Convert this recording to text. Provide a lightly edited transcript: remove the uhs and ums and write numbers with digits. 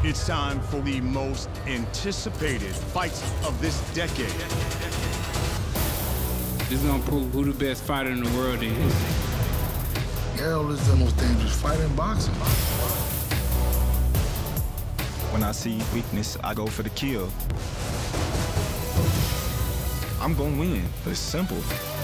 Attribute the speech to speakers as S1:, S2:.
S1: It's time for the most anticipated fights of this decade.
S2: This is gonna prove who the best fighter in the world is.
S3: Errol is the most dangerous fighter in boxing.
S4: When I see weakness, I go for the kill. I'm gonna win. It's simple.